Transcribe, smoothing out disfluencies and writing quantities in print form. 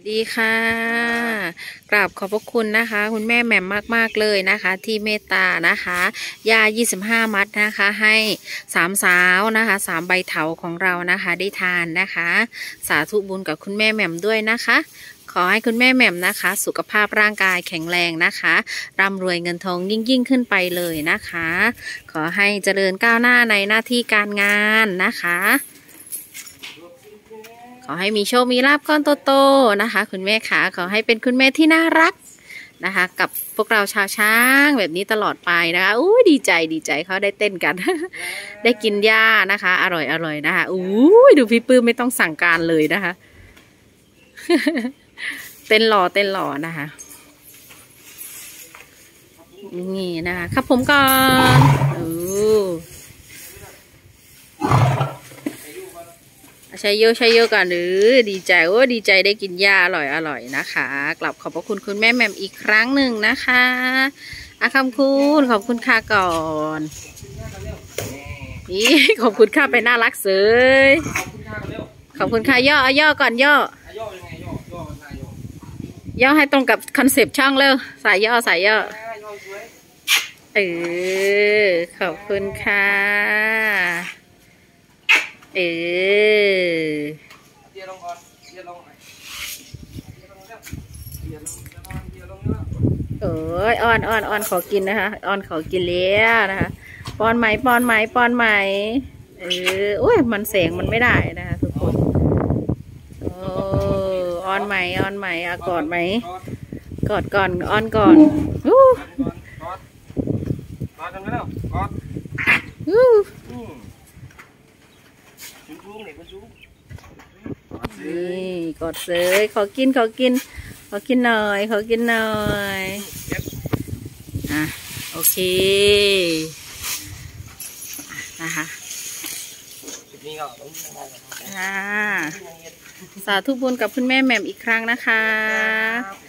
ดีค่ะกราบขอบพระคุณนะคะคุณแม่แหม่มมากๆเลยนะคะที่เมตตานะคะยา25มัดนะคะให้3สาวนะคะ3ใบเถาของเรานะคะได้ทานนะคะสาธุบุญกับคุณแม่แหม่มด้วยนะคะขอให้คุณแม่แหม่มนะคะสุขภาพร่างกายแข็งแรงนะคะร่ำรวยเงินทองยิ่งขึ้นไปเลยนะคะขอให้เจริญก้าวหน้าในหน้าที่การงานนะคะขอให้มีโชคมีลาภก้อนโตๆนะคะคุณแม่ขาขอให้เป็นคุณแม่ที่น่ารักนะคะกับพวกเราชาวช้างแบบนี้ตลอดไปนะคะอู้ดีใจเขาได้เต้นกัน ได้กินหญ้านะคะอร่อยนะคะอู้ดูพี่ปื้มไม่ต้องสั่งการเลยนะคะ เต้นหล่อนะคะนี่นะคะครับผมก่อนใช้เยอะกันหรือดีใจได้กินหญ้าอร่อยนะคะกลับขอบพระคุณคุณแม่แหม่มอีกครั้งหนึ่งนะคะคำคุณขอบคุณค่ะก่อนนี่ขอบคุณค่ะไปน่ารักเสยขอบคุณค่ะย่อก่อนย่อให้ตรงกับคอนเซปต์ช่องเลยสายย่อขอบคุณค่ะอ้อนขอกินนะคะอ้อนขอกินแล้วนะคะป้อนไหมโอ้ยมันแสงมันไม่ได้นะคะทุกคนอ้อนไหมกอดไหมกอดก่อนอ้อนก่อนนี่กอดเสยขอกินหน่อยโอเคนะคะสาธุบุญกับคุณแม่แหม่มอีกครั้งนะคะ